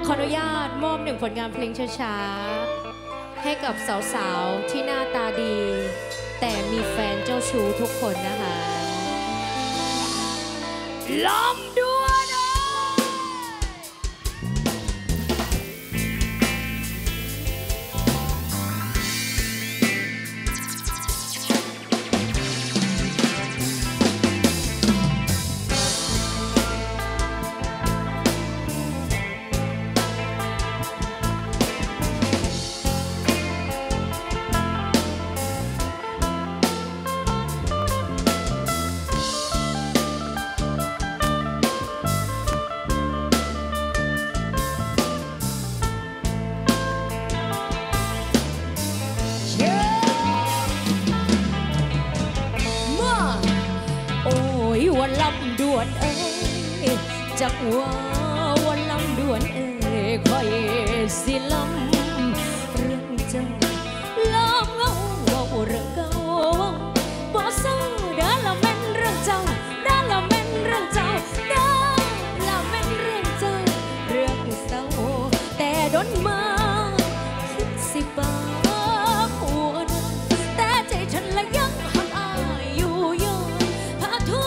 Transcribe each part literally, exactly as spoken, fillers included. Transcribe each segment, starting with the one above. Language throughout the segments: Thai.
ขออนุญาตมอบหนึ่งผลงานเพลงช้าๆให้กับสาวๆที่หน้าตาดีแต่มีแฟนเจ้าชู้ทุกคนนะคะลำด้วยวันลำดวนเอ้ยจักว่าวันลำดวนเอ้ยคอยสิลำเรื่องเจ้าลำเงาเว่าเรื่องเก่าบ่เศร้าเด้อละแม่นเรื่องเจ้าเด้อละแม่นเรื่องเจ้าเด้อละแม่นเรื่องเจ้าเรื่องเศร้าแต่ดนมาคิดสิบาหัวแต่ใจฉันละยังหักอายอยู่เยอะพาทุ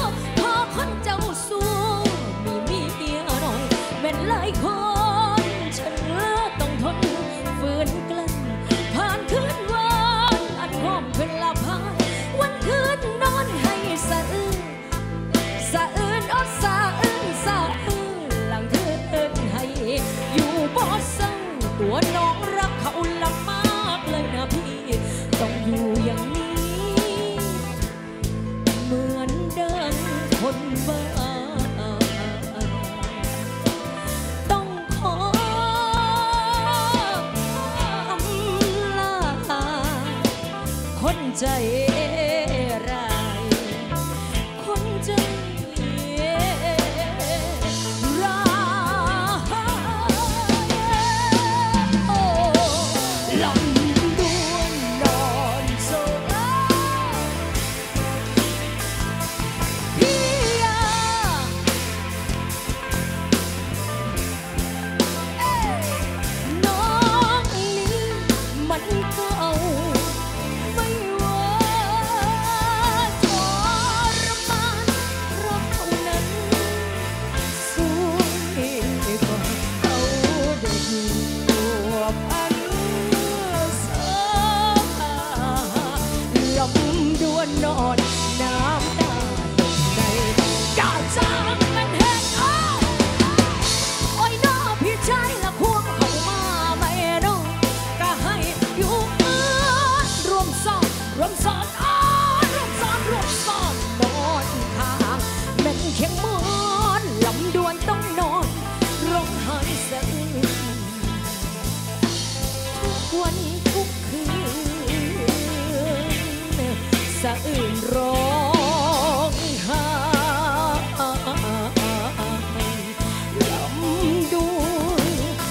หลายคนฉันต้องทนฝืนกลั้นผ่านคืนวันอันหอมเป็นลาพาวันคืนนอนให้สะอื้นสะอื้นอดสะอื้นสะอื้นหลังคืนให้อยู่บ่เศร้าตัวน้องรักเขาลำมากเลยนะพี่ต้องอยู่อย่างนี้เหมือนเดินคนบ้าใจร้ายคนใจร้ายโอ้ลำดวนนอนโซลาพี่ยาน้องนี้มันก็เอานอนน้ำตาตกในกาจางมันเห็นอ้าโอ้ยน้อพี่ชายละควงเข้ามาไม่น้องก็ให้อยู่เอื้อนรวมซ้อนรวมซ้อนอ้ารวมซ้อนรวมซ้อนนอนข้างแม่นเคียงมอนลำดวนต้องนอนร้องไห้สะอื้นทุกวันทุกคืนสะอื้นร้องไห้ลำดวน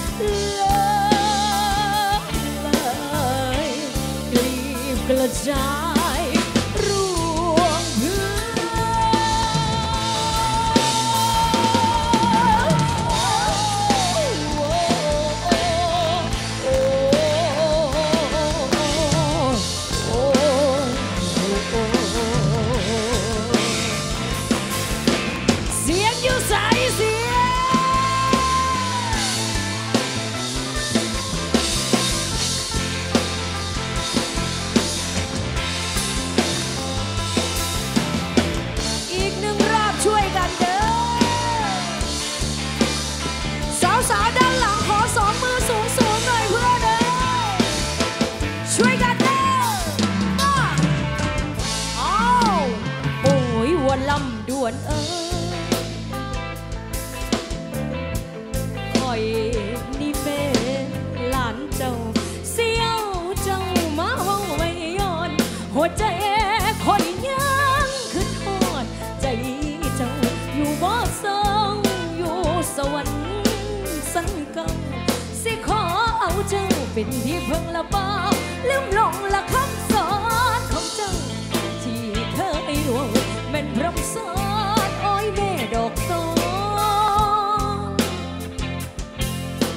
เลยกลีบกระจายร่วงพื้นสาวด้านหลังขอสองมือสูงสูงหน่อยเพื่อนเด้อช่วยกันเด้ออ้าวโอ้ยวันลำดวนเอ้ยคอยนี่แม่หลานเจ้าเสียวเจ้ามาเว้าไม่ย้อนหัวใจคอยยังคือทอดใจเจ้าอยู่บ่เศร้าอยู่สวรรค์สันเก่าสิขอเอาเจ้าเป็นที่เพิ่งละบ่ลืมลงละคำสอนของเจ้าที่เคยหวงแม่นพร่ำสอนโอ้ยแม่ดอกโต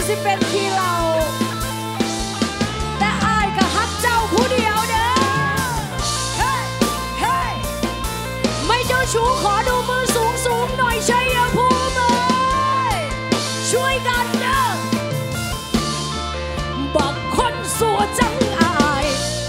สิเป็นขี้เหล้าแต่อายก็ฮักเจ้าผู้เดียวเด้อเฮ้ยเฮ้ยไม่เจ้าชู้ขอดูมือสูงสูงหน่อยชัยภูมิเอ้ยช่วยกันเด้อบักคนสัวจังอาย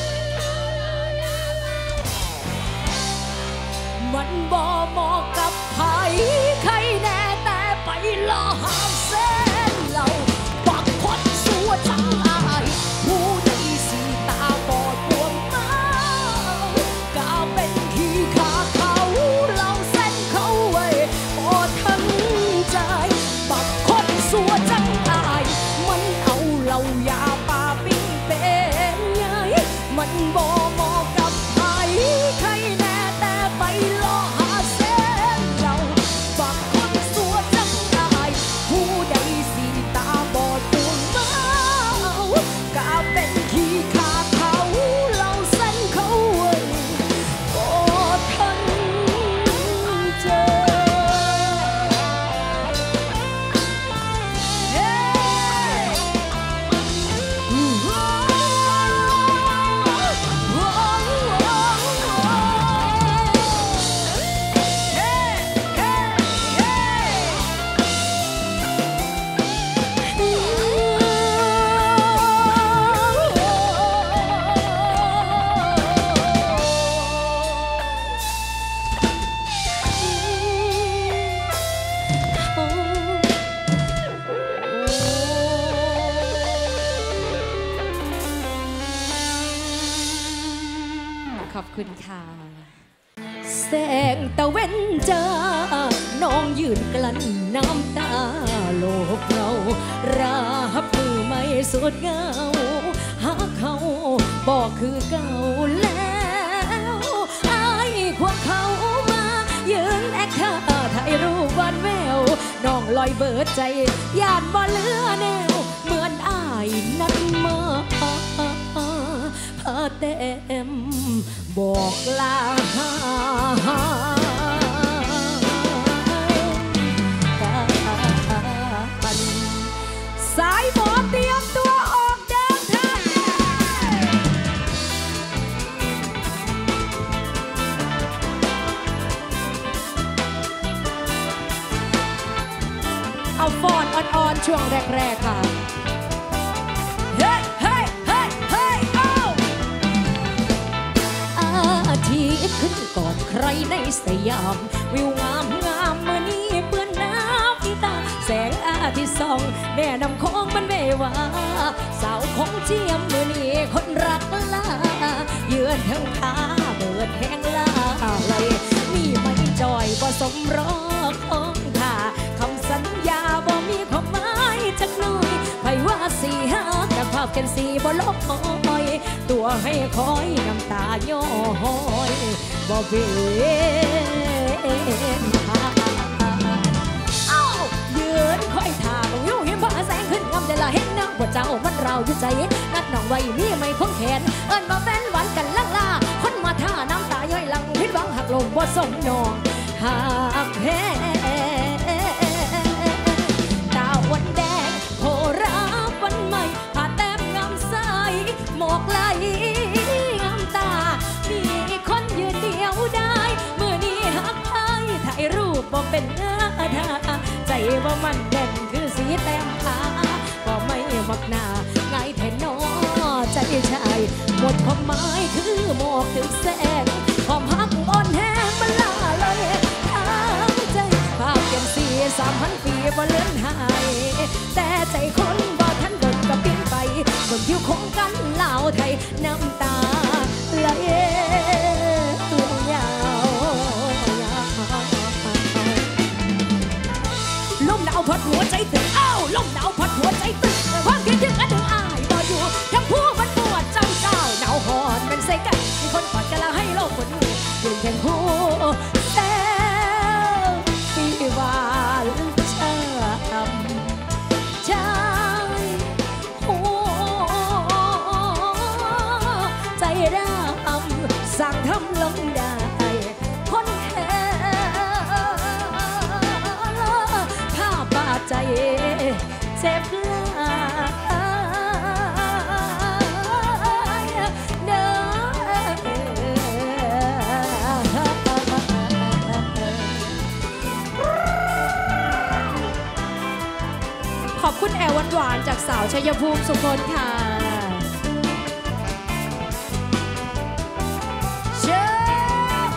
มันบ่เหมาะกับไผใครแน่แต่ไปรอหาเส้นเราบักคนสัวจังอายผู้ใดสีตาบอดบวมมาก็เป็นขี้ขาเขาเราเส้นเขาไว้โอ้ทั้งใจบักคนสัวจังอายมันเอาเรายาปาปิ้งเป็นไงมันบ่เหมาะกับไผใครแน่แต่ไปรอหาเส้นเราบักคนสัวจังอายผู้ใดสีตาบอดบวมมาก็เป็นขี้ขาเขาเราเส้นเขาไว้โอ้ทั้งใจเฮ้ขอบคุณค่ะแสงตะเว้นจ้าน้องยืนกลั้นน้ำตาโลบเรารับมือไม่สุดเงาหาเขาบอกคือเก่าแล้วอายควงเขามายืนแอคท่าถ่ายรูปหวานแววน้องลอยเบิดใจย่านบ่เหลือแนวเหมือนอายนั้นมาพาเต็มบอกลากันสายหมอเตรียมตัวออกเดินทางเอาฟอนอ่อนๆช่วงแรกๆค่ะที่ขึ้นก่อนใครในสยามวิวงามงามเมื่อนี้เปื้อนน้ำตาแสงอาทิตย์ส่องแม่น้ำคงมันเววาสาวของเจียมเมื่อนี้คนรักลาเยือนทั้งขาเบิดแห้งลาเลยมีไม่จอยบ่สมรอของท่าคำสัญญาบ่มีความหมายจักหน่อยไผว่าสีหากับภาพกันสีบ่ลบคอยตัวให้คอยน้ำตาย้อยบ่เป็นเอ้ายืนคอยท่าบ่อยู่เห็นผ้าแสงขึ้นงามใจละเห็นนะว่าเจ้ามันเราอยู่ใจนัดน้องไว้มีไม่คงแขนเอิ้นมาแฟนหวานกันลังลาคนมาท่าน้ำตาย้อยหลังพิดหวังหักลมบ่สมน้องหักแพ้ตาวันแดงโคราวันใหม่ผ้าแต้มงามใสหมอกไหลงามตามีคนยืนเดียวได้เมื่อนี้หักไปถ่ายรูปบ่เป็นเนื้อทาใจว่ามันเด่นคือสีแต้มตาก็ไม่มักหน้าไงแทนนอใจชายหมดความหมายคือหมอกถึงแสงความหักอ่อนแห้งมันลาเลยทั้งใจภาพยังเสียสามพันปีบ่เลื่อนหายแต่ใจคนบ่ทันเดินก็ปิ้นไปบนผิวของกันลาวไทยน้ำตาไหลยาวลมหนาวพัดหัวใจตึงอ้าวลมหนาวพัดหัวใจตึงความคิดถึงอันหนึ่งอายบ่อยู่ทั้งผู้มันปวดเจ้าเจ้าหนาวหอนเป็นเสกันมีคนกอดกันแล้วให้โลกคนดูยืนแข่งคู่แต่ปีวานช้ำใจโอ้ใจดำสั่งทำลงได้คนแท้ข้าป่าใจเจ็บลาอบคุณแอร์หวานๆจากสาวชัยภูมิสุคนค่ะเชิญ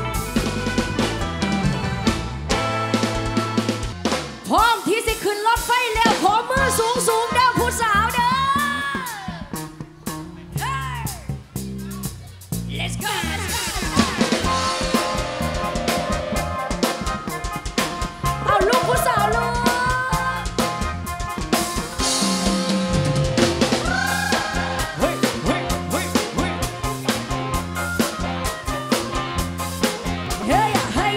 พร้อมที่จะขึ้นรถไฟแล้วขอมือสูงสูงเด้อผู้สาวเด้อ Let's goเอาลูกผู้สาวลูกเฮ้ยเฮ้ยเฮ้ยเฮ้ยเฮ้ยเฮ้ย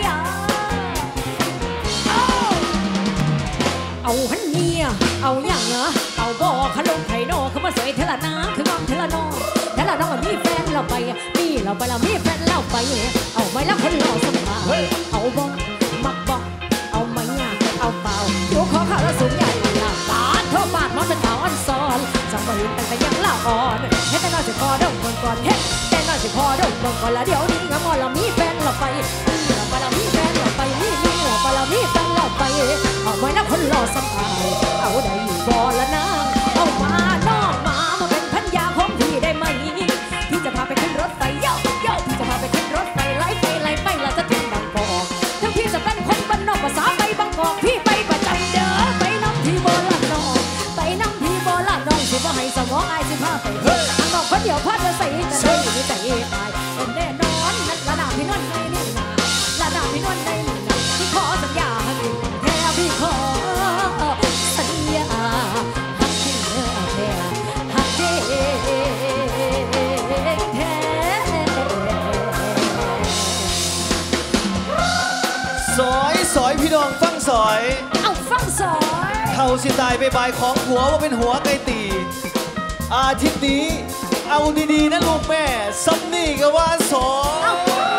เอาเอาหันเมียเอาอย่างเหรอเอาบ่ขลุ่มไผ่โนเขามาสวยเทละน้ำคืองอมเทละนองเทละน้องมีแฟนเราไปมีเราไปเรามีแฟนเราไปเอาไม่แล้วคนเราสบายเอาบ่มักบ่เอาไม่ยากเอาเปล่าอยู่ขอข้าวแล้วสูงใหญ่หน้าตาเท่าบาดมันเป็นสาวอันซ้อนจังมาเห็นแต่แต่ยังละอ่อนเฮ็ดแต่น้อยสิพอเดิมก่อนก่อนเฮ็ดแต่น้อยสิพอเดิมก่อนก่อนแล้วเดี๋ยวนี้งามเรามีแฟนเราไปมีเราไปเรามีแฟนเราไปมีมีเราไปเรามีแฟนเราไปเอาไม่แล้วคนเราสบายเอาได้อยู่บ่ละนางเอามาน้องมามาเป็นพันยาของพี่ได้ไหมพี่จะพาไปขึ้นรถไฟเย้าเย้าพี่จะพาไปขึ้นรถไฟไล่ไปไล่ไปเราจะถึงบางกอกทั้งพี่จะเป็นคนบ้านนอกภาษาไปบางกอกพี่ไปประจำเด้อไปน้ำที่โบราณน้องไปน้ำที่โบราณน้องสิว่าให้สมองไอ้สิพาไปทางนอกคนเดียวพาจะใส่จะได้อยู่ในใจตายเป็นแน่นอนนั่นระดับพี่นวลในนี่นาระดับพี่นวลในนี่นาพี่ขอสัญญาให้แท้พี่ขอสัญญาหักที่เนื้อแท้หักที่แท้สอยสอยพี่น้องฟังสอยเอาฟังสอยเขาสิตายไปบายของหัวว่าเป็นหัวไก่ตีอาทิตย์นี้เอาดีๆนะลูกแม่ซัมนี่ก็ว่าสอย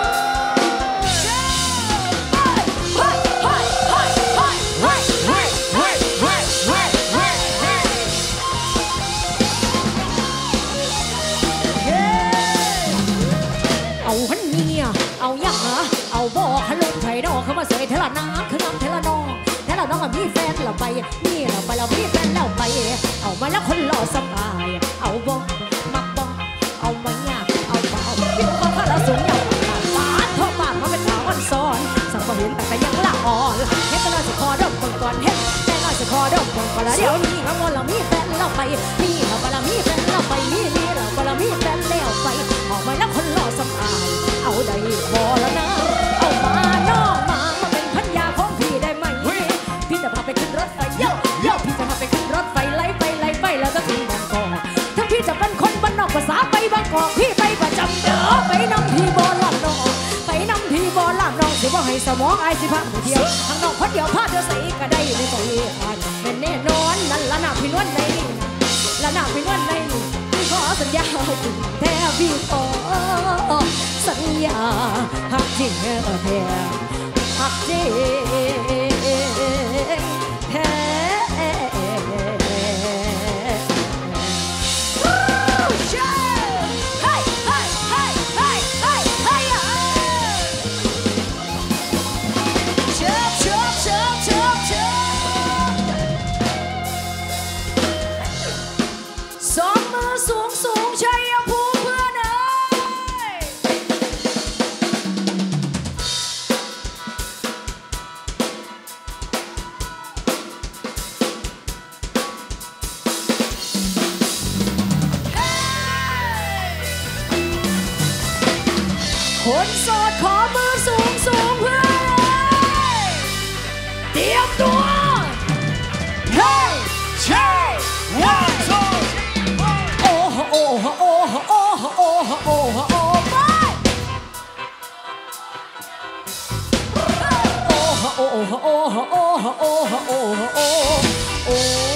เอาหันเมียเอาอย่างเหรอเอาบ่ขลุ่มไผ่ดอกเขามาสวยเทละน้ำคืองอมเทละนองเทละน้องมีแฟนเราไปมีเราไปเรามีแฟนเราไปเอามาแล้วคนหล่อสบายเอาบ่มักบ่เอาไม่ยากเอาเปล่าพี่ต้องข้าแล้วสูงใหญ่ปาดเท่าปากมาเป็นสาวอ่อนซ้อนสังเห็นแต่แต่ยังละอ่อนเฮ็ดแต่น้อยสิคอเดิมก่อนก่อนเฮ็ดแต่น้อยสิคอเดิมก่อนก่อนแล้วเดี๋ยวนี้งามเรามีแฟนเราไปมีเราไปเรามีแฟนเราไปมีมีเราไปเรามีแฟนแล้วไปออกมาแล้วคนหล่อสบายเอาได้พอแล้วนะเอามาน้องมามาเป็นพันยาของพี่ได้ไหมพี่จะพาไปขึ้นรถไฟเย้าเย้าพี่จะพาไปขึ้นรถไฟไล่ไปไล่ไปแล้วก็ถึงบางกอกถ้าพี่จะเป็นคนบ้านนอกภาษาไปบางกอกพี่ไปประจำเด้อไปน้ำพี่บอลลับน้องไปน้ำพี่บอลลับน้องสิว่าให้สมองไอ้สิพาไปเที่ยวทางนอกคนเดียวพาเธอใส่ก็ได้ในใจอ่านเป็นแน่นอนนั่นละนาพี่นวลในนี่ละนาพี่นวลในนี่พี่ขอสัญญาถึงแท้พี่ขอสัญญาหักจริงแท้หักจริงแท้สองมือสูงสูงชัยภูมิเพื่อนเอ้ยคนโสดขอมือสูงสูงเพื่อนเอ้ยเตรียมตัวเฮ้ยเช่วันโซโอ้โหโอ้โหโอ้โหโอ้โหโอ้โหโอ้โหโอ้ไปโอ้โหโอ้โหโอ้โหโอ้โหโอ้โหโอ้โหโอ้โห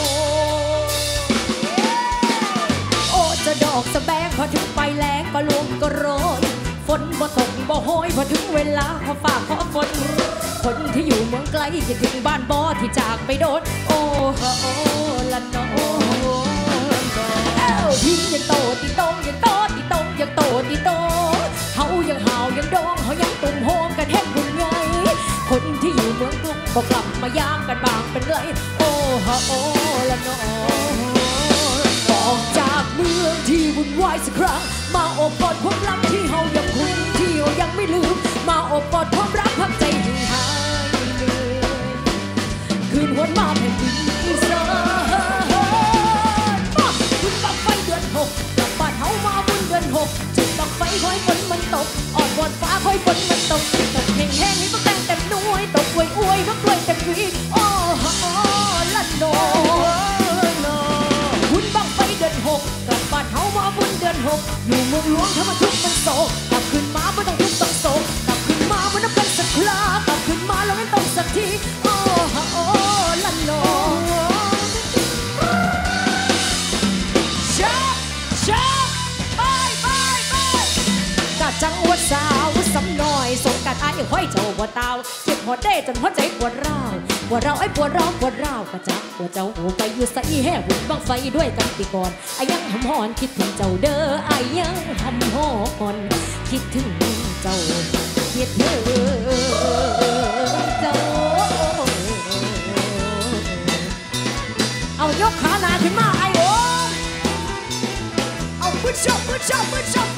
โอ้จะดอกสะแบงพอถึงไปแรงก็ลวงก็โรยฝนบ่ตกบ่โหยพอถึงเวลาขอฝากขอฝนคนที่อยู่เมืองไกลคิดถึงบ้านบ่ที่จากไปโดนโอ้โหละน้องพี่ยังโตติโตยังโตติโตยังโตติโตเฮายังหาวยังดองเฮายังตุ่มโฮมกันแห้งบุญไงคนที่อยู่เมืองกรุงก็กลับมาย่างกันบางเป็นไรโอ้ฮะโอ้ละน้องอบกอดความรักที่เฮายังคงที่เฮายังไม่ลืมมาอบกอดความรักพักใจให้หายเลยคืนวันมาแผ่นดินอีสานมาบุญบังไฟเดือนหกกลับบ้านเฮามาบุญเดือนหกจุดบังไฟคอยฝนมันตกอ่อนวอนฟ้าคอยฝนมันตกตกแห้งแห้งนี่ต้องแต่งเต็มหน่วยตกอวยอวยนกกล้วยเต็มวีโอ้ฮะลั่นโนบุญบังไฟเดือนหกกลับบ้านเฮามาบุญเดือนหกอยู่เมืองหลวงทำมาทุกมันโศกกลับคืนมาไม่ต้องทุกต้องโศกกลับคืนมาไม่ต้องเป็นสักครากลับคืนมาแล้วไม่ต้องสักทีโอ้ฮะลั่นโนจังหวัดสาวสำน้อยสงการไอ้ห้อยเจ้าบ่เตาเจ็บหัวเด้จนหัวใจปวดร้าวปวดร้าวไอ้ปวดร้าวปวดร้าวกระจับปวดเจ้าหูไปอยู่ใส่แห่บุญบังไฟด้วยกันปีก่อนไอ้ยังหำหอนคิดถึงเจ้าเด้อไอ้ยังหำหอนคิดถึงเจ้าคิดถึงเจ้าเอายกขาหนาขึ้นมาไอ้โอ้เอาปึ๊ดชอบปึ๊ดชอบปึ๊ดชอบ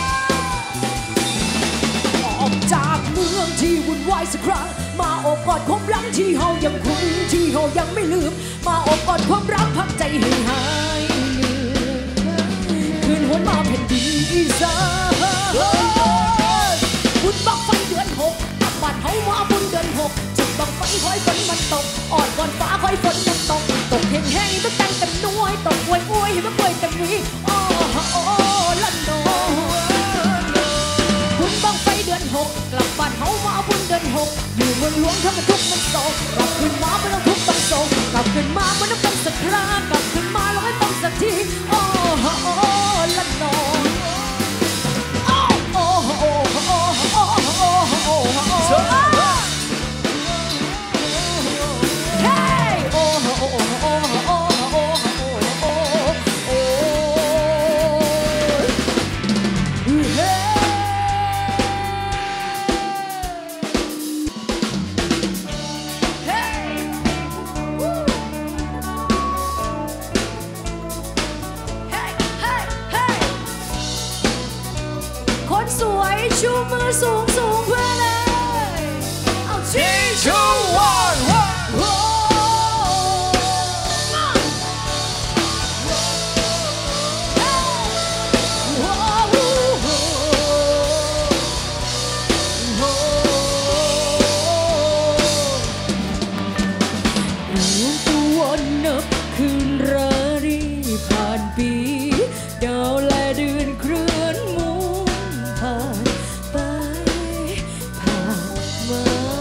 จากเมืองที่วุ่นวายสักครั้งมาอบกอดความรักที่เฮายังคุ้นที่เฮายังไม่ลืมมาอบกอดความรักพักใจให้หายคืนหวนมาแผ่นดินอีสานบุญบังไฟเดือนหกกลับบ้านเฮามาบุญเดือนหกจุดบังไฟคอยฝนมันตกอ่อนก่อนฟ้าคอยฝนมันตกตกแห้งแห้งต้องแต่งเต็มหน่วยตกอวยอวยให้มันกล้วยเต็มวีโอ้โอ้ลั่นโนบุญบังไฟเดือนหกกลับบ้านเฮามาบุญเดือนหกอยู่เมืองหลวงทำมาทุกมันโศกกลับคืนมาไม่ต้องทุกต้องโศกกลับคืนมาไม่ต้องเป็นสักครากลับคืนมาแล้วไม่ต้องสักทีโอ้โอ้ละนองโอ้โอ้โอ้โอ้โอ้โอ้โอ้โอ้เฮ้โอ้โอ้โอ้โอ้โอ้โอ้โอ้โอ้เฮ้สวยชูมือสูงสูงเพื่อเลยเอาที่ชูวันโอ้ตัวนับคืนรารีผ่านปีดาวและเดือนเคลื่อนมูผ่านไปผ่านมา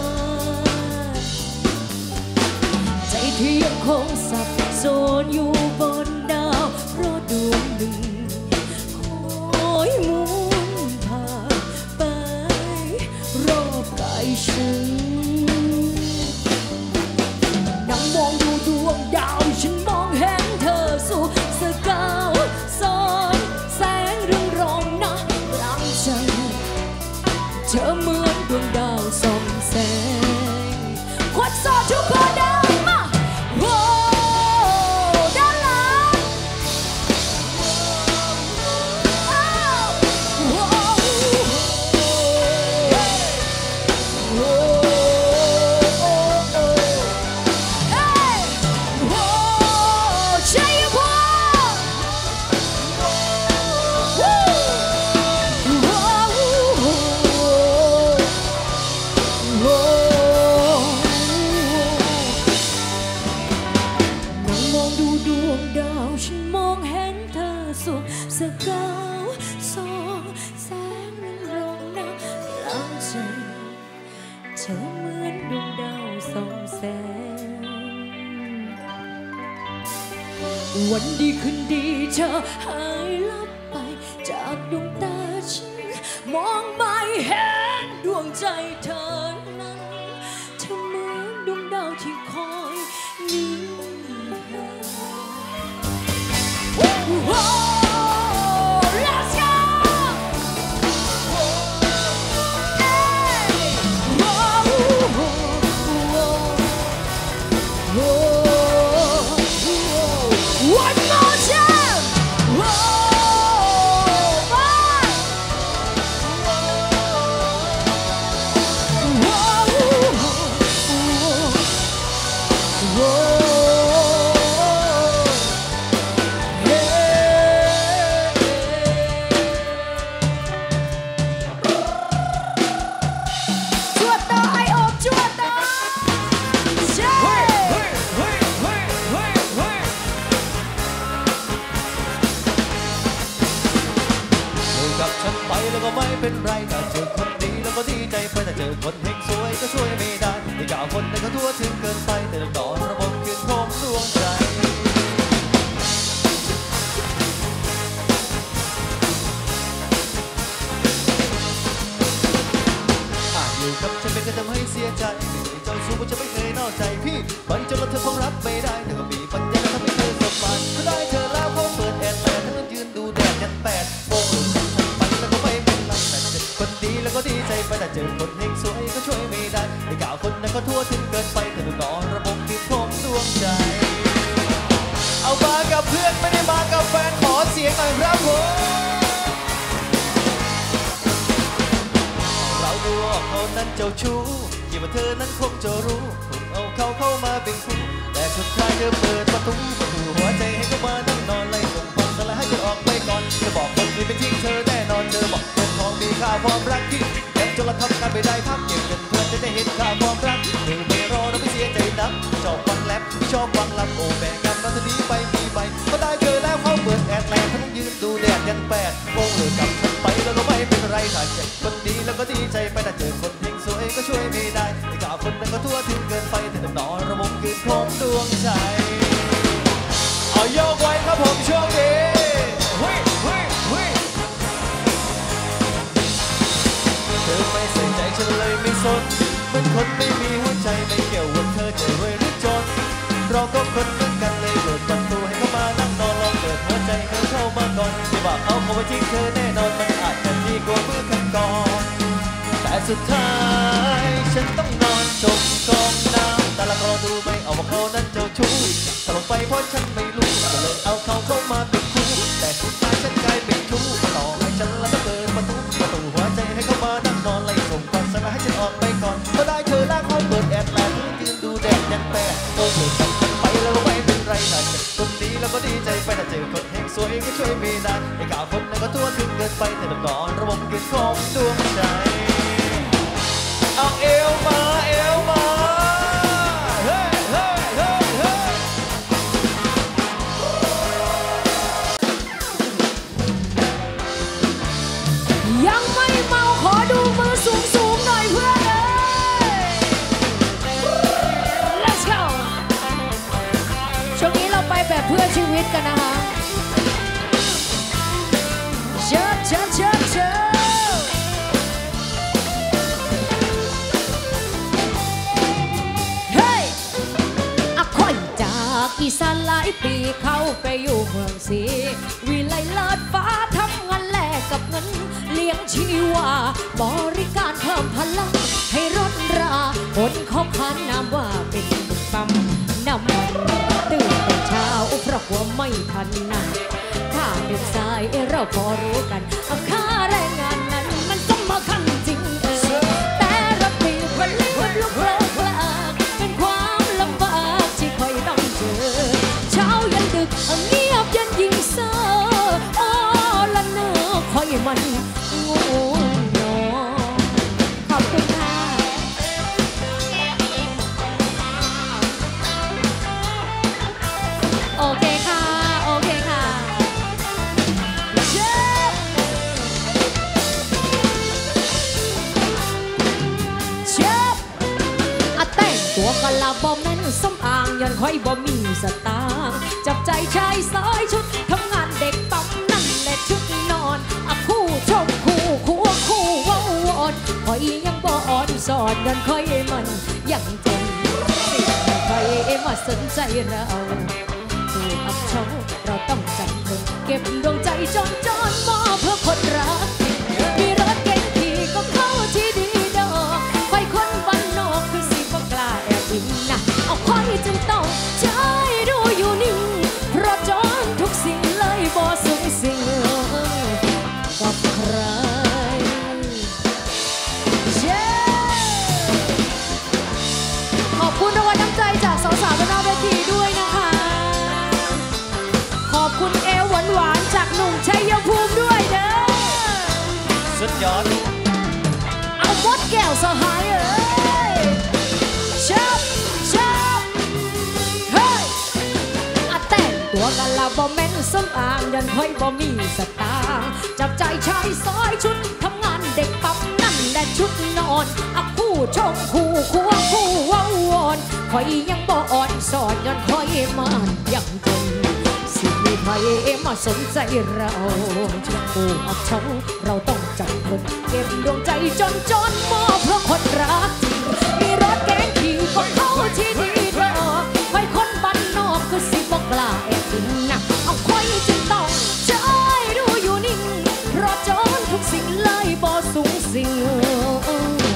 ใจที่ยังคงสับสนอยู่บนดาวเพราะดวงหนึ่งคอยหมุนผ่านไปรอบกายฉันนั่งมองดูดวงดาวฉันมองเห็นเธอสู่สกาวซ้อนแสงเรืองรองนะกลางใจเธอเหมือนดวงดาวส่องแสงควัดสอดทุกคนเดินมาโอ้ด้านหลังโอ้โอ้สกาวส่องแสงเรืองรองนะกลางใจเธอเหมือนดวงดาวส่องแสงวันดีคืนดีเธอหายลับไปจากดวงตาฉันมองไม่เห็นดวงใจเธอนั้นเธอเหมือนดวงดาวที่คอยนิ่งOne more time. Whoa, เจอคนเฮงสวยก็ช่วยไม่ได้ไอ้ก่าวคนนั้นก็ทั่วถึงเกินไปแต่นอนระบบคือผมดวงใจเอามากับเพื่อนไม่ได้มากับแฟนขอเสียงหน่อยครับผมเราดูว่าเขานั้นเจ้าชู้คิดว่าเธอนั้นคงจะรู้ถูกเอาเขาเข้ามาเป็นคู่แต่สุดท้ายเธอเปิดประตูประตูหัวใจให้เขามานั่งนอนไล่ส่งความสลายให้เธอออกไปก่อนเธอบอกคนอื่นเป็นจริงเธอแน่นอนเธอบอกเงินทองมีค่าความรักที่เก็บจนเราทำกันไม่ได้พักเก็บเงินเพื่อนจะได้เห็นค่าความรักเธอไม่รอแล้วไม่เสียใจนักชอบฟังแรปชอบฟังลำโอแบ่งกันมาทีนี้ไปมีไปก็ได้เจอแล้วเขาเปิดแอดแลนด์ทั้งยืนดูแดดยันแปดโมงเลยกลับฉันไปแล้วเราไม่เป็นไรถ้าเจ็บคนดีแล้วก็ดีใจไปแต่เจอคนเฮงสวยก็ช่วยไม่ได้ไอ้ก่าวคนนั้นก็ทั่วถึงเกินไปแต่ต้องนอนระบบคือของดวงใจเอาโยกไว้ครับผมช่วงนี้เฮ้ยเฮ้ยเฮ้ยเธอไม่ใส่ใจฉันเลยไม่สนเหมือนคนไม่มีหัวใจไม่เกี่ยวว่าเธอจะรวยหรือจนเราก็คนเหมือนกันเลยเปิดประตูให้เขามานั่งนอนลองเปิดหัวใจเขาเข้ามาก่อนไม่ว่าเขาเขาไปจริงเธอแน่นอนมันอาจจะดีกว่าเมื่อครั้งก่อนแต่สุดท้ายฉันต้องนอนจมกองน้ำแต่ละก็ดูไม่เอาว่าเขานั้นเจ้าชู้ตลงไปเพราะฉันไม่รู้ก็เลยเอาเขาเข้ามาเป็นคู่แต่สุดท้ายฉันกลายเป็นชู้ก็หลอกให้ฉันแล้วก็เปิดประตูประตูหัวใจให้เขามานั่งนอนไล่ส่งความสลายให้ฉันออกไปก่อนพอได้เธอแล้วเขาเปิดแอดแลนด์ยืนดูแดดยันแปดโอ้เธอกับฉันไปแล้วไม่เป็นไรแต่เจ็บตรงนี้แล้วก็ดีใจไปแต่เจอคนเฮงสวยก็ช่วยไม่ได้ไอ้ก่าวคนนั้นก็ทั่วถึงเกินไปแต่ต้องนอนระบบเกินของดวงใจเอาเอวมาเอวมาเฮ้เฮ้เฮ้เฮ้ยังไม่เมาขอดูมือสูงสูงหน่อยเพื่อนเอ้ย Let's go ช่วงนี้เราไปแบบเพื่อชีวิตกันนะคะเชิญเชิญเชิญเชิญอีสานหลายปีเข้าไปอยู่เมืองศรีวิไลเลิศฟ้าทำงานแลกกับเงินเลี้ยงชีวาบริการเพิ่มพลังให้รถราคนเขาขานนามว่าเป็นปั๊มน้ำมันตื่นแต่เช้าเพราะว่าไม่ทันนั้นถ้าเป็นสายเราพอรู้กันค่าแรงงานนั้นมันสำคัญจริงเออแต่รถติดวันเลี้ยงลูกเลิกลากเป็นความลำบากที่คอยต้องเจอเช้ายันดึกเงียบยันยิ่งเศร้าอ๋อละเนอคอยมันงูนอขอบคุณค่ะโอเคค่ะโอเคค่ะเชฟเชฟอะแต่งตัวกะลาบอมแม่นสำอางยันค่อยบ่มีสตางค์จับใจชายสายชุดทำงานเด็กปั๊มนั่นแหละชุดนอนอะคู่ชมคู่คู่คู่ว้าวอนค่อยยังบ่อ่อนสอนยันค่อยมันยังจนสิใครมาสนใจเราตัวอับเฉาเราต้องจำคนเก็บดวงใจจนจนมอบเพื่อคนรักมีรถเก๋งขี่ก็เข้าที่ดีดอกคอยคนบ้านนอกคือสิบ่กล้าแอบอิงนะเอาคอยจึงต้องใจดูอยู่นิ่งเพราะจนทุกสิ่งเลยบ่สูงสิ่งกับใครขอบคุณรางวัลน้ำใจจากสาวๆบนหน้าเวทีด้วยนะคะขอบคุณเอวหวานๆจากหนุ่มชัยภูมิด้วยเด้อสุดยอดเอาบดแก้วสหายเอ้ยชับชับเฮ้ยอะแต่งตัวกันละบ่แม่นสำอางยันค่อยบ่มีสตางค์จับใจชายซอยชุดทำงานเด็กปั๊มนั่นแหละชุดนอนอะคู่ชงคู่ควงคู่ว้าวอนคอยยังบ่อ่อนสอนยันคอยมันยังจนสิมีใครมาสนใจเราผู้อับเฉาเราต้องจับคนเก็บดวงใจจนจนมอบเพราะคนรักจริงมีรถแก๊งขี่ก็เข้าที่ดีดอกคอยคนบ้านนอกคือสิบ่กล้าแอบอิงนะเอาคอยจึงต้องใจดูอยู่นิ่งเพราะจนทุกสิ่งเลยบ่สูงสิ่ง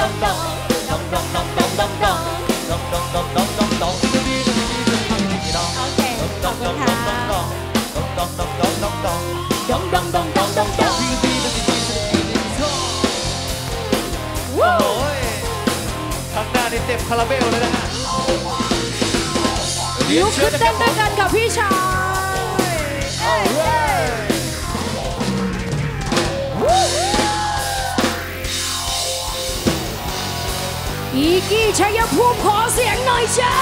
ดองดองดองดองดองดองดองดองดองดองดองดองดองดองดีดีดีดีดีดีาราเบลเลยนะฮะลุกขึ้นเต้นด้วยกันกับพี่ชายอีกี้ชัยภูมิขอเสียงหน่อยจ้า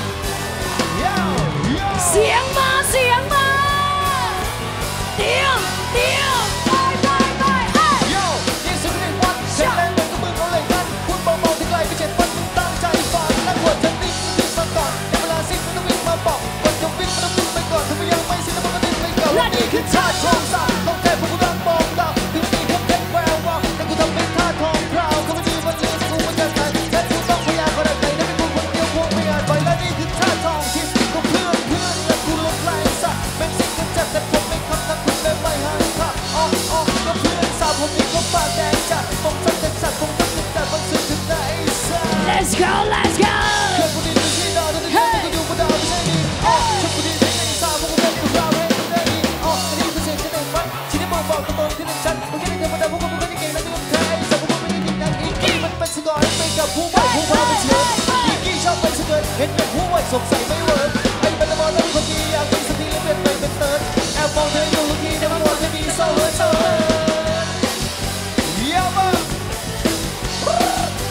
เสียงมาเสียงมาเตียมเตียมไปไปไปเฮ้ยโย่ยี่สิบหนึ่งวันเช็คแรงเลยก็มือเขาเลยกันคุณเบาๆที่ไกลไปเจ็ดวันตั้งใจฟังและหัวจะนิ่งนิ่งมาก่อนแต่เวลาสิ้นมันต้องวิ่งมาบอกก่อนจะวิ่งมันต้องวิ่งไปก่อนถ้าไม่ยังไม่สิ้นแล้วมันก็ดิ้นไปก่อนและนี่คือชาติโชว์สาวต้องแทบพวกกูรังมองดาวถึงนี่เขาเก็บแวววาวแต่กูทำเป็นท่าทองพราวเขาไม่ดีวันนี้กูมันจะตายและกูต้องพยายามขนาดไหนถ้าเป็นกูคนเดียวคงไม่อาจไปและนี่คือชาติทองที่กูเพื่อนเพื่อนและกูลบลายสักเป็นสิ่งที่เจ็บแต่ผมไม่คำนักคุณเลยไม่ห่างค่ะอ๋ออ๋อก็เพื่อนสาวผมนี่ก็ปากแดงจัดผมสักแต่สัตว์ผมสักแต่สัตว์มันสื่อถึงไหนสัก Let's go Let's go เพื่อนคนนี้ไม่ใช่ดาวแต่ที่กูอยู่บนดาวไม่ใช่ดินอ๋อชอบคนนี้ใช้ในสาวผมก็เป็นตัวดาวให้มันได้ดีอ๋ออันนี้คือเสียงที่หนึ่งฟังที่ได้บอกบอกตรงๆที่หนึ่งชั้นโอเคเดี๋ยวมาแต่พวกกูไม่ได้เก่งนะที่มันเคยแต่พวกกูไม่ได้กินอย่างอีกกี้มันเป็นสกอร์ไปกับผู้บ่อยผู้พาไปเชื่ออีกกี้ชอบไปสเกิร์ตเห็นเป็นผู้บ่อยสงสัยไม่เวิร์กไอ้เป็นละมอนแล้วคนที่อยากเป็นสตีแล้วเป็นไปเป็นเติร์ดแอบมองเธออยู่ที่แต่มันมองเธอมีโซ่เลยโซ่เลยเยี่ยมมากเพื่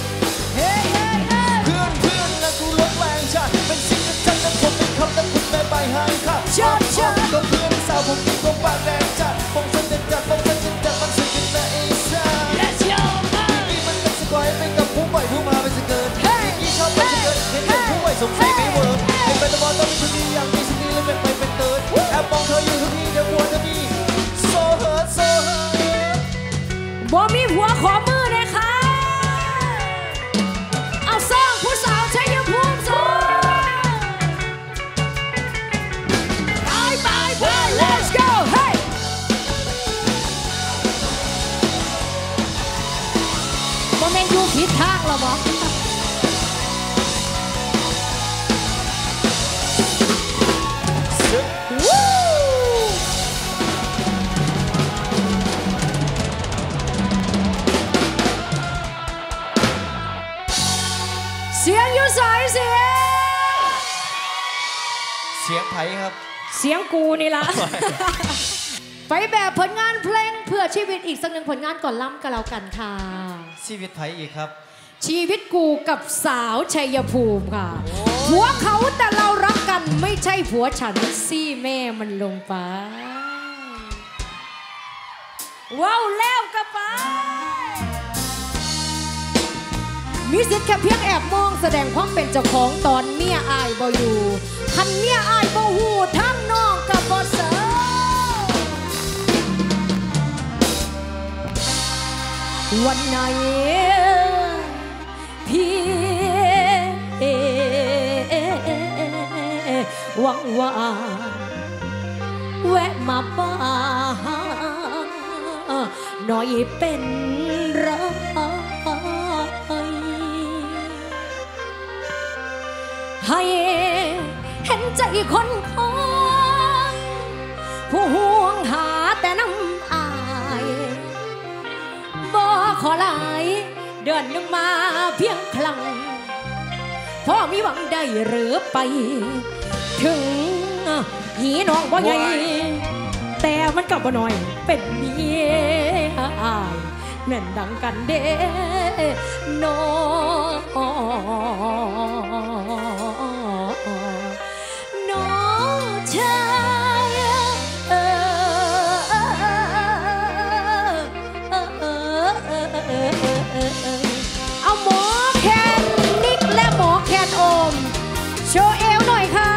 อนเพื่อนและกูลดแรงฉันเป็นสิ่งที่ฉันนั้นผมเป็นคำนั้นคุณแม่ใบหางค่ะชอบชอบก็เพื่อนสาวผมกินก็ปากแดงจัดฟงฉันเด็ดจัดฟงฉันเด็ดจัดมันสุดกินนะไอ้ซ่า Let's go นี่มันเป็นสกอยไปกับผู้บ่อยผู้มาเป็นสเกิร์ตยี่ชอบไปสเกิร์ตเห็นเป็นผู้บ่อยสงสัยไม่เวิร์กไอ้เป็นละมอนต้องมีคนดีอย่างมีสตีแล้วเป็นไปเป็นเติร์ดแอบมองเธออยู่ทุกทีเดี๋ยวมัวจะมีโซ่เฮิร์ตโซ่เฮิร์ตบ่มีหัวขอมือเลยค่ะเอาสร้างผู้สาวชัยภูมิสองไปไปไป Let's go เฮ้ยบ่แม่นอยู่ผิดทางหรอบ่เสียงอยู่สายเสียงเสียงไผ่ครับเสียงกูนี่ล่ะ ไปแบบผลงานเพลงเพื่อชีวิตอีกสักหนึ่งผลงานก่อนล้ำกันแล้วกันค่ะชีวิตไผ่อีกครับชีวิตกูกับสาวชัยภูมิค่ะผัวเขาแต่เรารักกันไม่ใช่ผัวฉันซี่แม่มันลงไปว้าวแล้วกับไปมีสิทธิ์แค่เพียงแอบมองแสดงความเป็นเจ้าของตอนเมียอายบ่อยู่คันเมียอายบ่หูทั้งน้องกับบ่เสอวันไหนพี่หวังว่าแวะมาบ้านหน่อยเป็นไรให้เห็นใจคนคนผู้ห่วงหาแต่น้ำอายบ่ขอหลายเดือนหนึ่งมาเพียงครั้งพ่อมีหวังได้หรือไปถึงหีน้องบ่ใหญ่แต่มันกับบ่น้อยเป็นเมียอายแม่นดังกันเด้น้องน้องชายเอาหมอแคนนิกและหมอแคนโอมโชว์เอวหน่อยค่ะ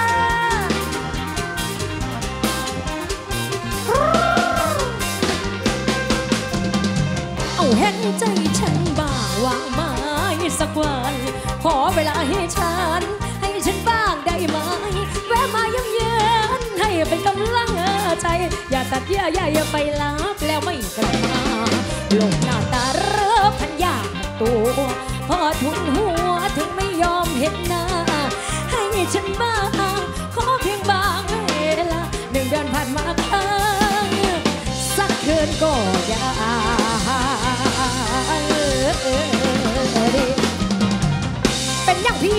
เอาเห็นใจฉันบ้างวางไม้สักวันขอเวลาให้ฉันให้ฉันบ้างได้ไหมแวะมาเยือนให้เป็นกำลังใจอย่าตัดเยื่อใยไปลับแล้วไม่กลับมาลงหน้าตาเริ่มพันยากตัวพอทุนหัวถึงไม่ยอมเห็นหน้าให้ฉันบ้างขอเพียงบางเวลาหนึ่งเดือนผ่านมาครั้งสักคืนก็อยากเป็น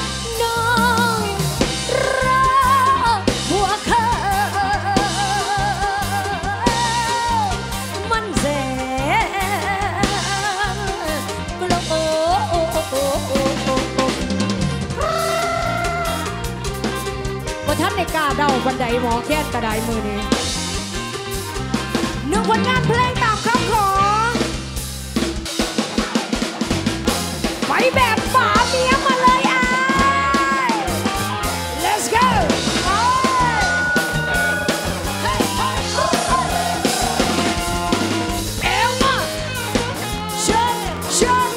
น้องรอหัวเขามันแสนกลัวบ่ท่านในกล้าเดาบันไดหมอแค้นกระไดมือนี้หนึ่งผลงานเพลงตามคำขอไปแบบฝาเมียมาเลยอ่ะ let's go เอวมาเชิญเชิญ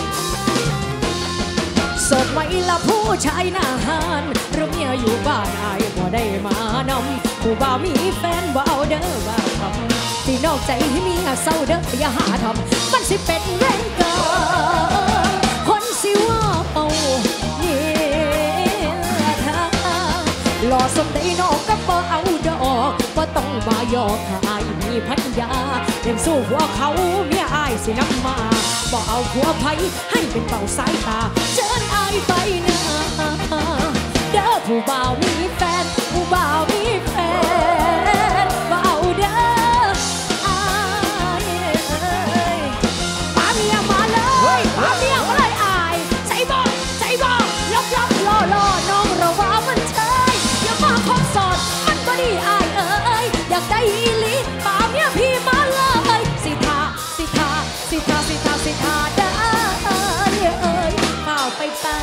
สดไหมล่ะผู้ชายหน้าหานหรือเมียอยู่บ้านอายบ่ได้มานำผู้บ่าวมีแฟนบ่เอาเด้อบ่าวทำที่นอกใจให้เมียเศร้าเด้ออย่าหาทำมันสิเป็นเรื่องเกินคนสิว่าเอาเมียทาหล่อสมได้นอกก็บ่เอาดอกบ่ต้องมาหยอกอายมีพัญญาเล่นสู้หัวเขาเมียอายสินำมาบ่เอาผัวไผให้เป็นเป่าสายตาเชิญอายไปนะเด้อผู้บ่าวมีแฟนผู้บ่าวมีแฟนบ่เอาเด้ออายป้าเมียมาเลยป้าเมียมาเลยอายใจบ่ใจบ่ลบลบล่อล่อน้องระว่ามันเชยอย่ามาคบสอดมันบ่ดีอายเอ้ยอยากได้อีหลีป้าเมียพี่มาเลยสิทาสิทาสิทาสิทาสิทาเด้อเอ้ยเฝ้าไปตา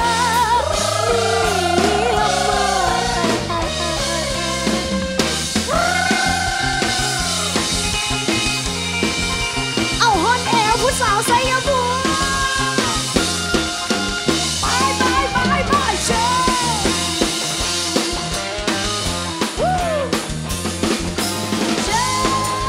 สาวใส่ยาบัวไปไปไปไปเชิญเชิญ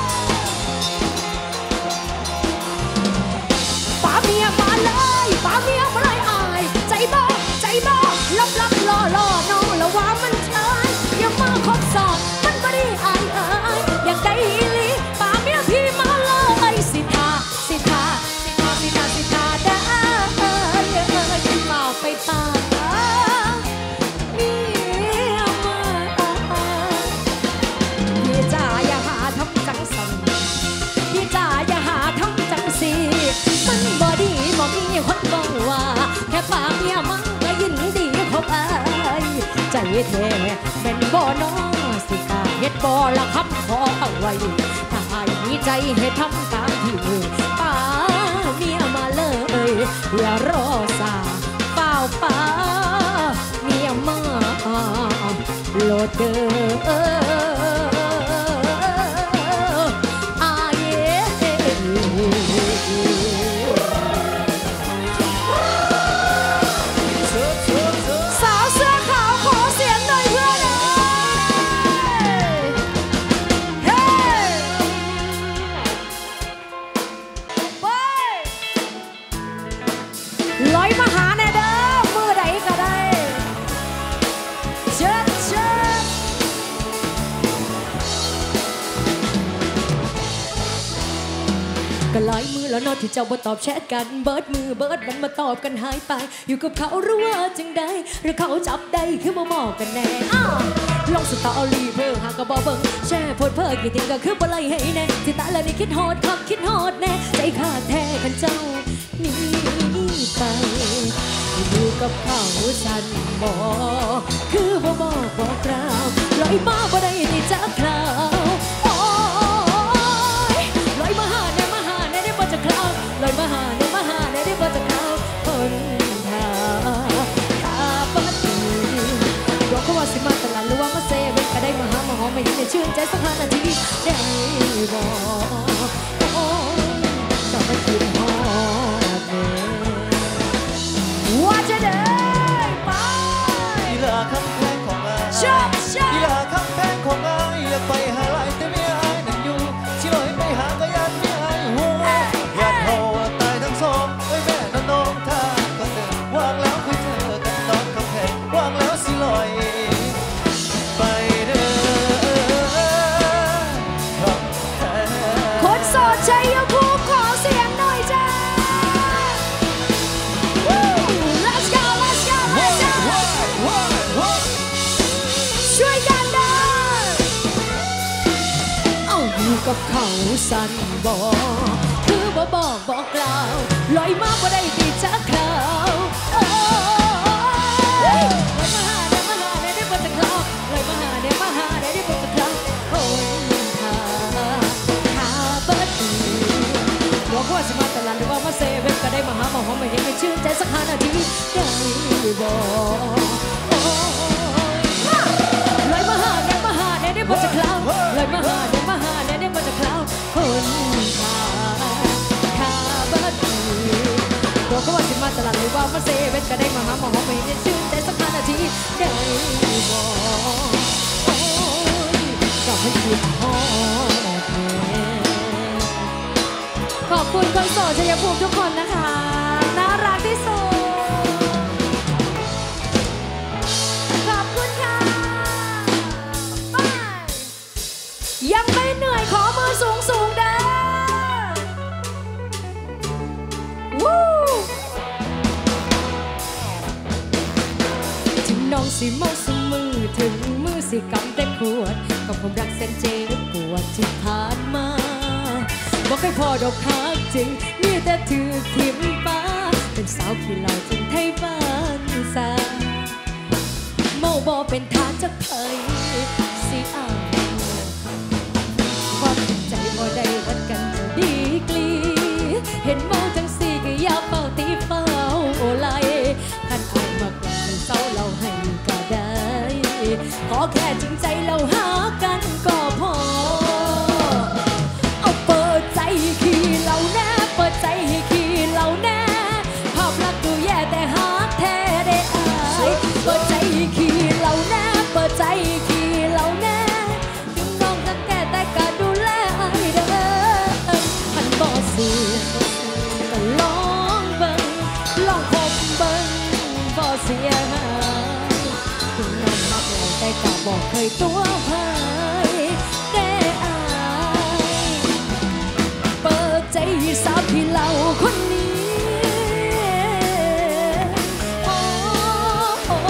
ป้าเมียมาเลยป้าเมียมาเลยอายใจบ้าใจบ้าลับลับล่อล่อน้องละว่ามันเชยอย่ามาคบสอดมันไม่ได้อายเอ้ยอยากได้อีหลีป้าเมียพี่มาเลยสิทาสิทาสิทาสิทาเด้อเอ้ยเอ้ยเฝ้าไปตาเมียมาพี่จ๋าอย่าหาทำจังสันพี่จ๋าอย่าหาทำจังสิมันบ่ดีบ่มีคนบอกว่าแค่ปากเมียมังก็ยินดีคบอายใจแท้เป็นบ่น้องสิกาเฮ็ดบ่ละคำขอเอาไว้ถ้าหาายมีใจให้ทำตามที่มือป้าเมียมาเลยอย่ารอสาเปล่าป้าเมียมาโหลดเด้อก็หลายมือแล้วนอที่เจ้าบ่ตอบแชทกันเบิดมือเบิดมันมาตอบกันหายไปอยู่กับเขาหรือว่าจังใดหรือเขาจับได้คือบ่มองกันแน่ลองสตอรี่เพิ่งหากก็บ่เบิ่งแช่โพดเพิ่งกี่ทีก็คือบ่ไล่ให้แน่ที่ตาแล้วนี่คิดฮอดคักคิดฮอดแน่ใจขาดแท้คันเจ้านี่ไปอยู่กับเขาฉันบ่คือบ่บอกบอกกล่าวลอยมาบ่ได้ที่จักคราวลอยมาหาเนี่ยมาหาเนี่ยได้บ่จะคราวลอยมาหาเนี่ยมาหาเนี่ยได้บ่จะคราวคนหาตาปัดบอกเขาว่าสิมาตลาดหรือว่ามาเซเว่นก็ได้มาหามาหอมมายิ้มชื่นใจสักห้านาทีได้บ่โอ้จะมาคิดฮอดเนี่ยว่าจะได้ไปอีหลาคำแพงของอายอีหลาคำแพงของอายอยากไปหาหลายแต่ไม่อายนั่งอยู่ชิลอยไปหาก็ยันไม่อายหัวยันเขาตายทั้งสองเอ้ยแม่น้องน้องท่าก็เดินวางแล้วคุยเจอกันนอนคำแพงวางแล้วสิลอยไปเด้อคนโสดใจยภูมิขอเสียงหน่อยจ้า Let's go Let's go Let's go ช่วยกันเด้อเอาอยู่กับเขาสั่นบอกคือบ่บอกบอกกล่าวลอยมาบ่ได้ดีจักคราวโอ้ยลอยมาหาเนี่ยมาหาเนี่ยได้บ่จะคราวลอยมาหาเนี่ยมาหาเนี่ยได้บ่จะคราวคนหาหาบ่ดีบอกว่าสิมาตลาดหรือว่ามาเซเว่นก็ได้มาหามาหอมมาเห็นไม่ชื่นใจสักห้านาทีได้บ่ลอยมาหาเนี่ยมาหาเนี่ยได้บ่จะคราวลอยมาหาเนี่ยมาหาเนี่ยได้บ่จะคราวคนหาหาบ่ดีบอกว่าสิมาตลาดหรือว่ามาเซเว่นก็ได้มาหามาหอมมาเห็นชื่นใจสักห้านาทีได้บ่ก็ให้คิดฮอดขอบคุณคนโสดชัยภูมิทุกคนนะคะน่ารักที่สุดขอบคุณค่ะไปยังไม่เหนื่อยขอมือสูงสูงเด้อวู้ถึงน้องสิเมาสมือถึงมือสิกำแต่ขวดกับความรักเส้นเจ็บปวดที่ผ่านมาบอกให้พอดอกคักจริงมีแต่ถือทิมป้าเป็นสาวขี้เหล่าถึงไทยบ้านสาเมาบ่เป็นทางจะเคยสิอ้าวความใจบ่ได้วัดกันจะดีกลีเห็นเมาจังสี่ก็อย่าเป่าตีเฝ้าไล่ขันอายมากกว่าเศร้าเราให้ก็ได้ขอแค่จริงใจเราหากันก็พอเอาเปิดใจขี้เราแน่เปิดใจให้ขี้เราแน่ภาพลักษณ์ดูแย่แต่หาแท้ได้อายเปิดใจให้ขี้เราแน่เปิดใจให้ขี้เราแน่ถึงน้องจะแก่แต่ก็ดูแลอายเด้อหันบ่เสียก็ลองเบิ่งลองคบเบิ่งบ่เสียหายถึงน้องมักเราแต่ก็บ่เคยตัวพายแต่อายเปิดใจให้สาวที่เราคนนี้โอ้โอ้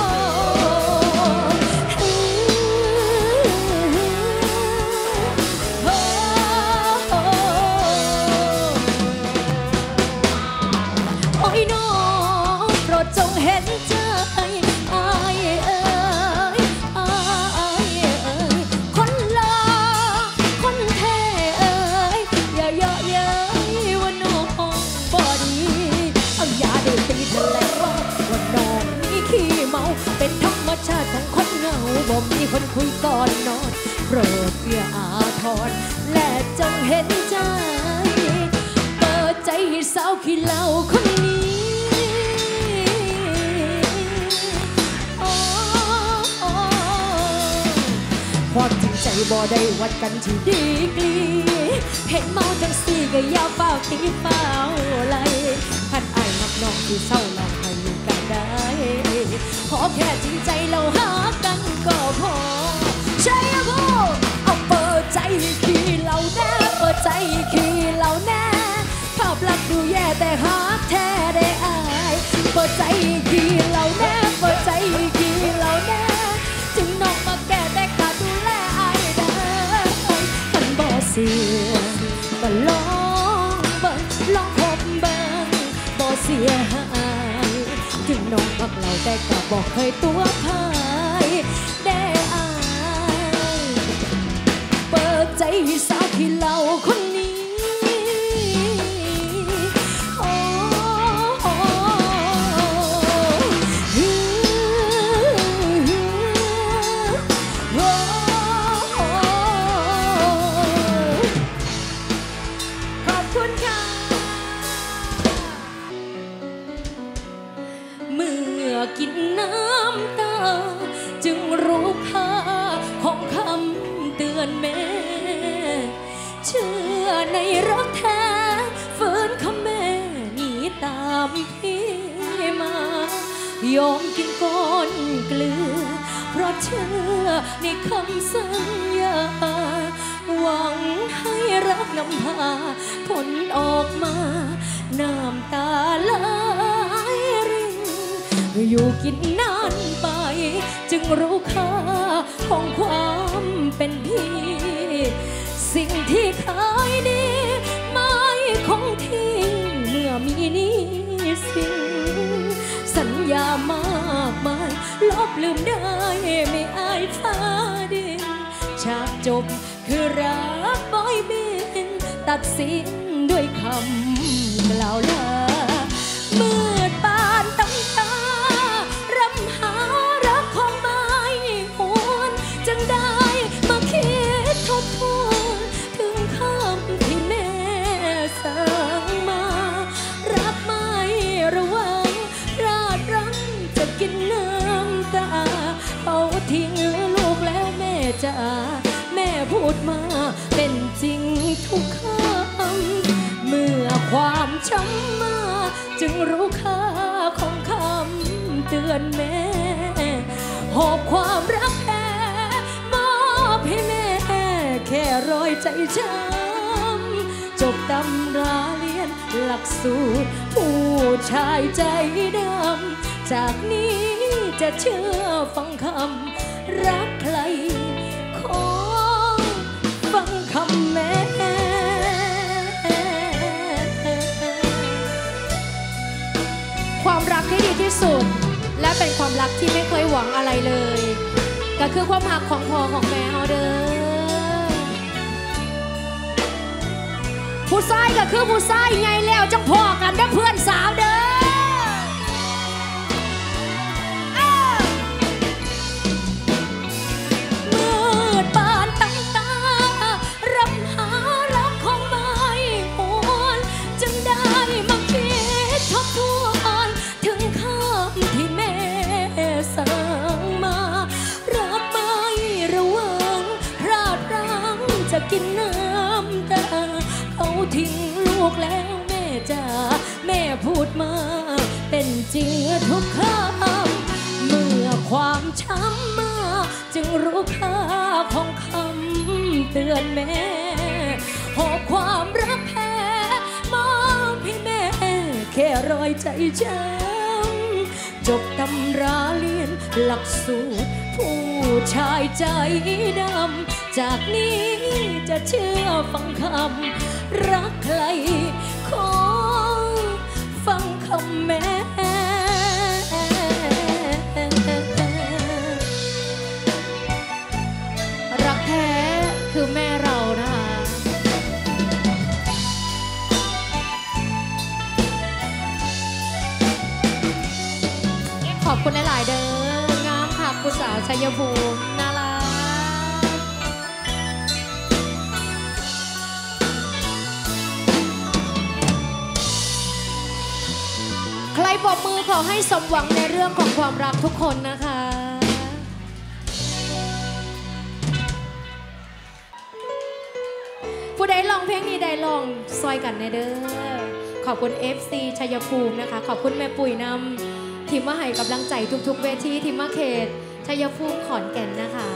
โอ้ยน้องโปรดจงเห็นใจอายเอ๋ยอายเอ๋ยคนหล่อคนเท่เอ๋ชาติของคนเหงาบ่มีคนคุยก่อนนอนโปรดเอื้ออาทรและจงเห็นใจเปิดใจให้สาวขี้เหล้าคนนี้ความจริงใจบ่ได้วัดกันที่ดีกรีเห็นเมาจังสี่ก็อย่าเฝ้าตีเฝ้าไหลขันอายมักน้องที่เศร้าลองให้อยู่กันได้ขอแค่จริงใจเราหากันก็พอใช่อะพ่อเอาเปิดใจขี้เราแน่เปิดใจขี้เราแน่ภาพลักษณ์ดูแย่แต่หาแท้ได้อายเปิดใจขี้เราแน่เปิดใจขี้เราแน่จึงน้องมาแก้แต่ขาดูแลอายได้ขันบ่เสียก็ลองเบิ่งลองคบเบิ่งบ่เสียหายถึงน้องพักเราแต่ก็บอกเคยตัวพายได้อายเปิดใจให้สาวที่เราคนนี้กินน้ำตาจึงรู้ค่าของคำเตือนแม่เชื่อในรักแท้ฝืนคำแม่หนีตามพี่มายอมกินก้อนเกลือเพราะเชื่อในคำสัญญาหวังให้รักนำพาผลออกมาน้ำตาไหลอยู่กินนานไปจึงรู้ค่าของความเป็นพี่สิ่งที่เคยดีไม่คงทิ้งเมื่อมีนี้สิ่งสัญญามากมายลบลืมได้ไม่อายฟ้าดินฉากจบคือรักบอยบินตัดสินด้วยคำกล่าวลามืดปานตั้งตารำหารักของไม่หวนจึงได้มาคิดทบทวนถึงคำที่แม่สั่งมารักไม่ระวังราดรังจะกินน้ำตาเขาทิ้งลูกแล้วแม่จ๋าแม่พูดมาเป็นจริงทุกคำเมื่อความช้ำมาจึงรู้ค่าของคำเตือนแม่หอบความรักแพ้มอบให้แม่แค่รอยใจช้ำจบตำราเรียนหลักสูตรผู้ชายใจดำจากนี้จะเชื่อฟังคำรักใครขอฟังคำแม่ความรักที่ดีที่สุดและเป็นความรักที่ไม่เคยหวังอะไรเลยก็คือความหักของพ่อของแม่เฮาเด้อผู้ชายก็คือผู้ชายไงแล้วจังพ่อกันเด้อเพื่อนสาวเด้อมืดปานตั้งตารำหารักของไม่หวนจึงได้มาคิดทบทวนถึงคำที่แม่สั่งมารักไม่ระวังพลาดรังจะกินน้ำตาเขาทิ้งลูกแล้วแม่จ๋าแม่พูดมาเป็นจริงทุกคำเมื่อความช้ำมาจึงรู้ค่าของคำเตือนแม่หอบความรักแพ้มอบให้แม่แค่รอยใจช้ำจบตำราเรียนหลักสูตรผู้ชายใจดำจากนี้จะเชื่อฟังคำรักใครขอฟังคำแม่รักแท้คือแม่เรานะคะขอบคุณหลายๆเด้องามค่ะกุชัยภูมิน่ารักใครปรบมือขอให้สมหวังในเรื่องของความรักทุกคนนะคะผู้ใดลองเพลงนี้ได้ลองซอยกันในเด้อขอบคุณ เอฟ ซี ชัยภูมินะคะขอบคุณแม่ปุ๋ยนำทีมมาให้กำลังใจทุกๆเวทีทีมมาเขตชัยภูมิขอนแก่นนะคะ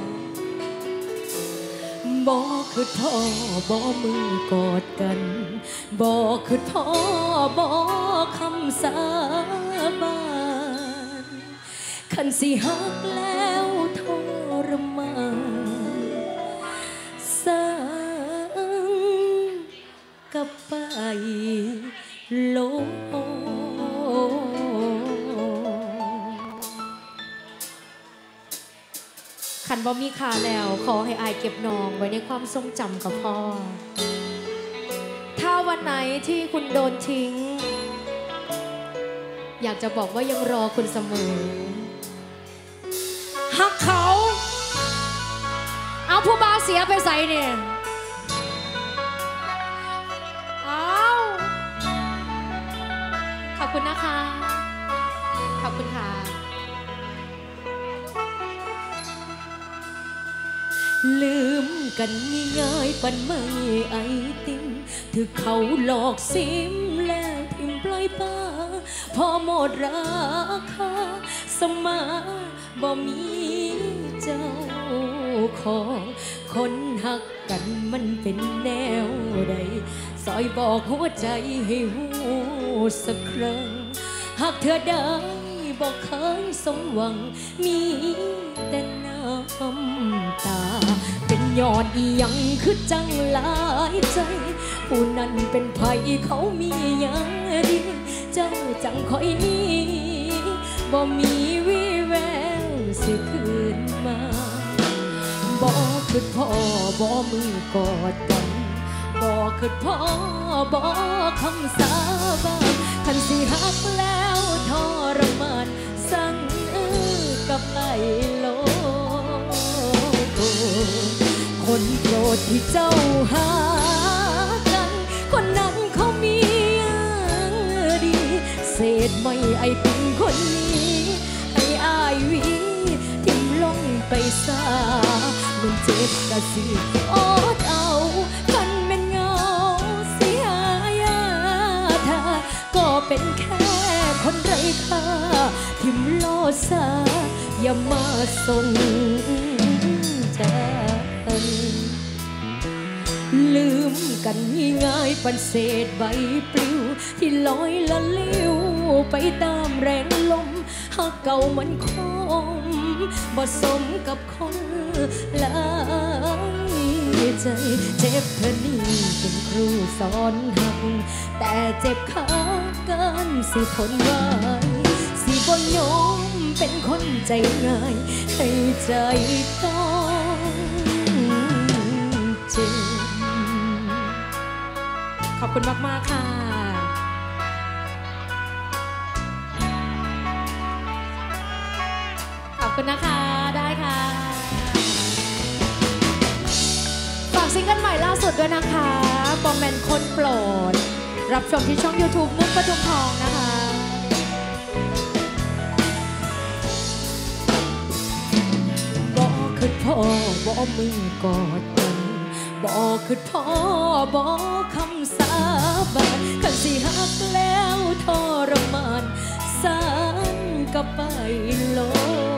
บ่คือพ่อบ่มือกอดกันบ่คือพ่อบ่คำสาบานคันสิหักแล้วทรมานสังกับไปโลขันบ่มีค่าแล้วขอให้อายเก็บนองไว้ในความทรงจำกับพ่อถ้าวันไหนที่คุณโดนทิ้งอยากจะบอกว่ายังรอคุณเสมอฮักเขาเอาผู้บ่าวเสียไปใส่เนี่ยเอาขอบคุณนะคะขอบคุณค่ะลืมกันง่ายๆปันไม่ไอติมถือเขาหลอกซิมแล้วทิมปล่อยป้าพอหมดราคาสมาบ่มีเจ้าของคนหักกันมันเป็นแนวใดซอยบอกหัวใจให้หูสักครั้งหากเธอได้บอกเคยสมหวังมีแต่น้ำตาเป็นยอดอีหยังคือจังหลายใจผู้นั้นเป็นไผเขามีอย่างดีเจ้าจังคอยนี้บ่มีวิแววสิคืนมาบ่คือพ่อบ่มือกอดกันบ่คือพ่อบ่คำสาบานคันสิหักแล้วทรมานสั่งเอื้อกับไอ้โลคนโปรดที่เจ้าหากันคนนั้นเขามีอย่างดีเศษไม่ไอติมคนนี้ให้อายวีทิ่มลงไปซามันเจ็บกะสิอดเอากันเป็นเงาเสียยาทาก็เป็นแค่คนไร้ค่าทิ่มโลซาอย่ามาส่งใจลืมกันง่ายๆปันเศษใบปลิวที่ลอยละลิ้วไปตามแรงลมหากเก่ามันคมบ่สมกับคนหลายใจเจ็บเธอนี่เป็นครูสอนหักแต่เจ็บขาเกินสิทนไว้สิบ่ยอมเป็นคนใจง่ายให้ใจต้องเจ็บขอบคุณมากๆค่ะขอบคุณนะคะได้ค่ะฝากซิงเกิลใหม่ล่าสุดด้วยนะคะบอมแมนคนโปรดรับชมที่ช่อง ยูทูบ มุกปทุมทองนะคะบอกคือพ่อบอกมือกอดกันบอกคือพ่อบอกคำสาบานคันสิหักแล้วทรมานสานกับไปโล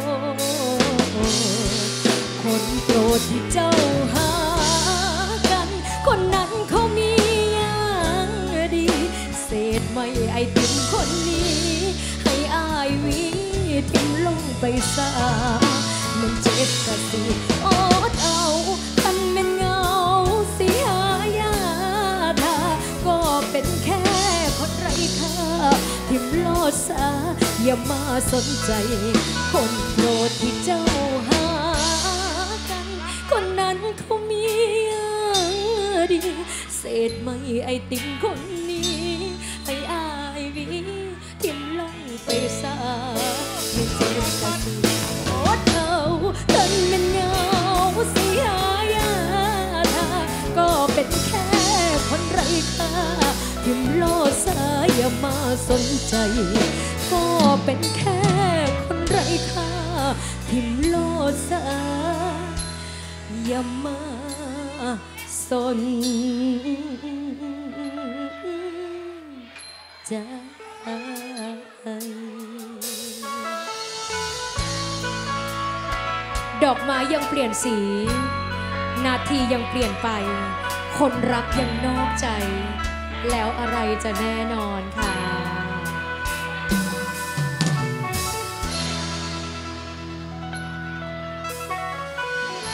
คนโปรดที่เจ้าหากันคนนั้นเขามีอย่างดีเศษไม่ไอติมคนนี้ให้อายวีทิ่มลงไปซามันเจ็บกะสิอดเอาคันเป็นเงาเสียยาทาก็เป็นแค่คนไร้ค่าทิ่มโลดซาอย่ามาสนใจคนโปรดที่เจ้าหากันคนนั้นเขามีอย่างดีเศษไม่ไอติมคนนี้ให้อายวีทิ่มลงไปซาไม่เจ็บกะสิอดเอาทิมโลดสายอย่ามาสนใจก็เป็นแค่คนไร้ค่าทิมโลดสายอย่ามาสนใจดอกไม้ยังเปลี่ยนสีนาทียังเปลี่ยนไปคนรักยังนอกใจแล้วอะไรจะแน่นอนค่ะ